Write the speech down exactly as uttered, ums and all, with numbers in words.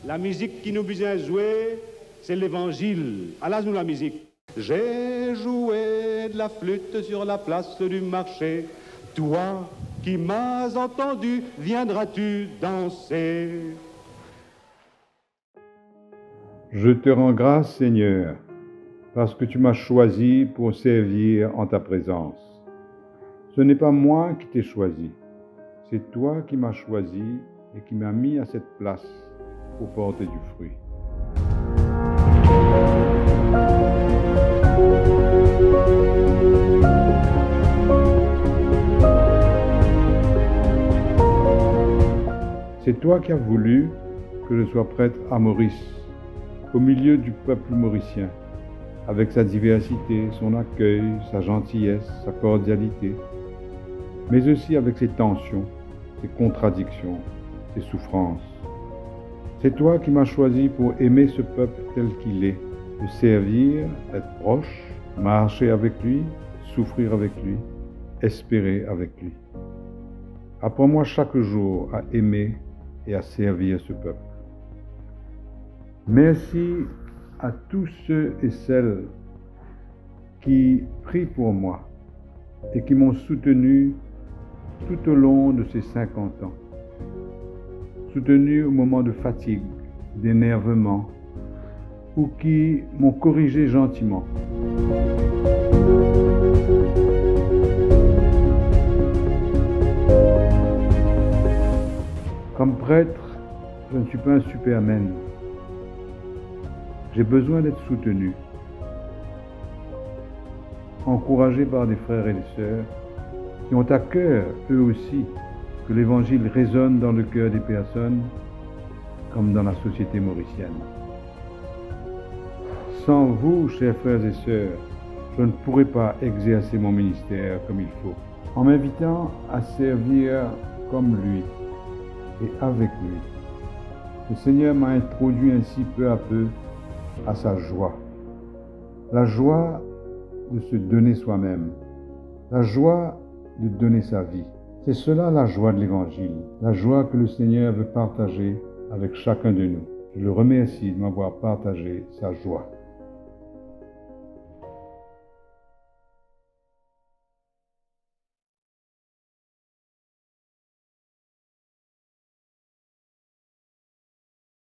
La musique qui nous besoin jouer, c'est l'évangile. Allah nous la musique. J'ai joué de la flûte sur la place du marché. Toi qui m'as entendu, viendras-tu danser? Je te rends grâce, Seigneur, parce que tu m'as choisi pour servir en ta présence. Ce n'est pas moi qui t'ai choisi, c'est toi qui m'as choisi et qui m'as mis à cette place pour porter du fruit. C'est toi qui as voulu que je sois prêtre à Maurice, au milieu du peuple mauricien, avec sa diversité, son accueil, sa gentillesse, sa cordialité, mais aussi avec ses tensions, ses contradictions, ses souffrances. C'est toi qui m'as choisi pour aimer ce peuple tel qu'il est, le servir, être proche, marcher avec lui, souffrir avec lui, espérer avec lui. Apprends-moi chaque jour à aimer et à servir ce peuple. Merci à tous ceux et celles qui prient pour moi et qui m'ont soutenu tout au long de ces cinquante ans. Soutenu au moment de fatigue, d'énervement, ou qui m'ont corrigé gentiment. Comme prêtre, je ne suis pas un superman. J'ai besoin d'être soutenu, encouragé par des frères et des sœurs qui ont à cœur, eux aussi, que l'Évangile résonne dans le cœur des personnes comme dans la société mauricienne. Sans vous, chers frères et sœurs, je ne pourrais pas exercer mon ministère comme il faut, en m'invitant à servir comme lui et avec lui. Le Seigneur m'a introduit ainsi peu à peu à sa joie. La joie de se donner soi-même. La joie de donner sa vie. C'est cela la joie de l'Évangile. La joie que le Seigneur veut partager avec chacun de nous. Je le remercie de m'avoir partagé sa joie.